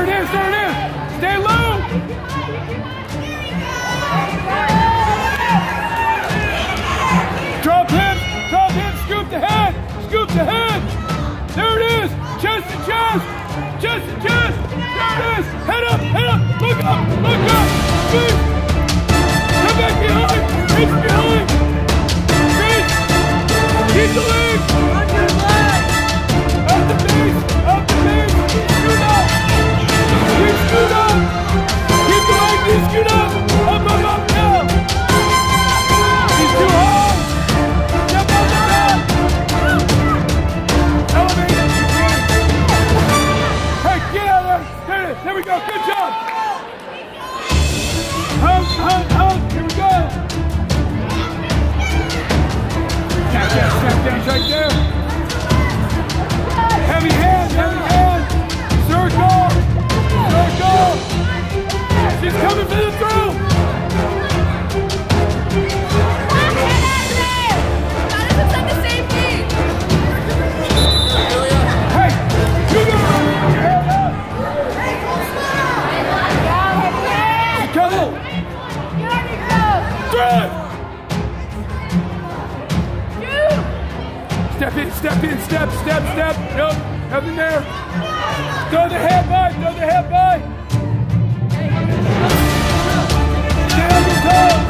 There it is, there it is. Stay low. Drop hip, scoop the head, scoop the head. There it is, chest to chest, chest to chest. There it is, head up, look up, squeeze. Come back behind, reach behind. Reach, keep the leg. Up the base, scoot up. Keep scoot up. Keep the leg, keep scoot up. Up, down. He's too high. Step on the back. Elevate it. Hey, get out of there. There it is. There we go. Good job. Out. Here we go. Snap down, right there. Heavy hand. Circle. She's coming for the throw. Hey, you go. Head up. Couple. Throw. Step in, step. Nope, nothing there. Throw the head by. Stay on your toes.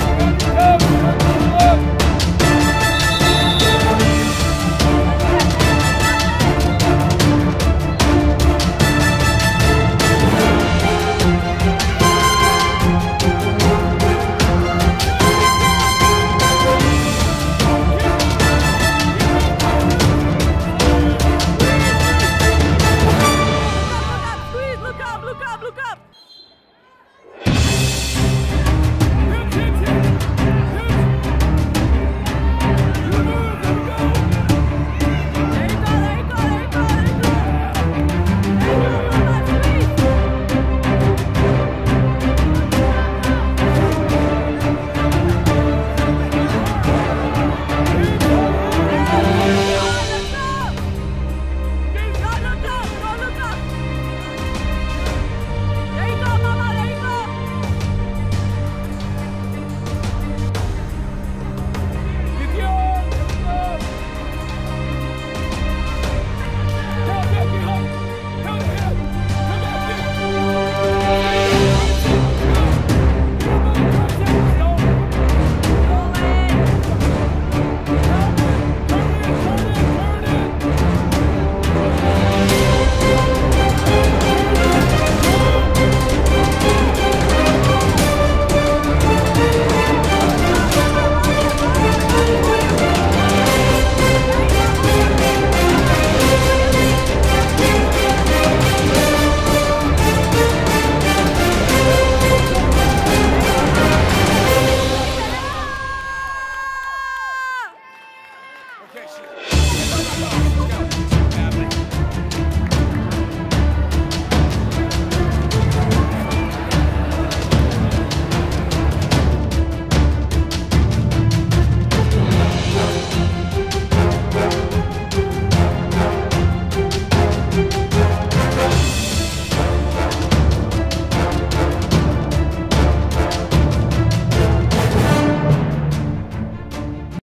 Look up!